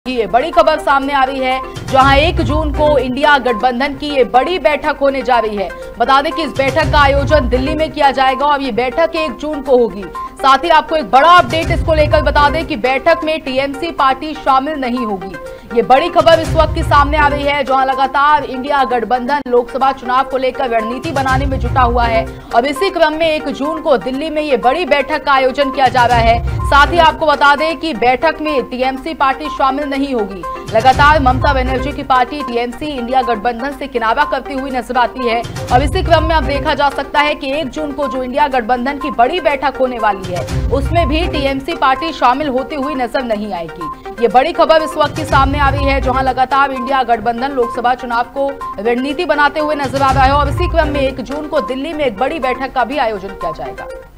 ये बड़ी खबर सामने आ रही है, जहां 1 जून को इंडिया गठबंधन की ये बड़ी बैठक होने जा रही है। बता दें कि इस बैठक का आयोजन दिल्ली में किया जाएगा और ये बैठक 1 जून को होगी। साथ ही आपको एक बड़ा अपडेट इसको लेकर बता दें कि बैठक में टीएमसी पार्टी शामिल नहीं होगी। ये बड़ी खबर इस वक्त की सामने आ रही है, जहां लगातार इंडिया गठबंधन लोकसभा चुनाव को लेकर रणनीति बनाने में जुटा हुआ है और इसी क्रम में 1 जून को दिल्ली में ये बड़ी बैठक का आयोजन किया जा रहा है। साथ ही आपको बता दें कि बैठक में टीएमसी पार्टी शामिल नहीं होगी। लगातार ममता बनर्जी की पार्टी टीएमसी इंडिया गठबंधन से किनारा करती हुई नजर आती है और इसी क्रम में अब देखा जा सकता है कि 1 जून को जो इंडिया गठबंधन की बड़ी बैठक होने वाली है उसमें भी टीएमसी पार्टी शामिल होती हुई नजर नहीं आएगी। ये बड़ी खबर इस वक्त की सामने आ रही है, जहां लगातार इंडिया गठबंधन लोकसभा चुनाव को रणनीति बनाते हुए नजर आ रहा है और इसी क्रम में 1 जून को दिल्ली में एक बड़ी बैठक का भी आयोजन किया जाएगा।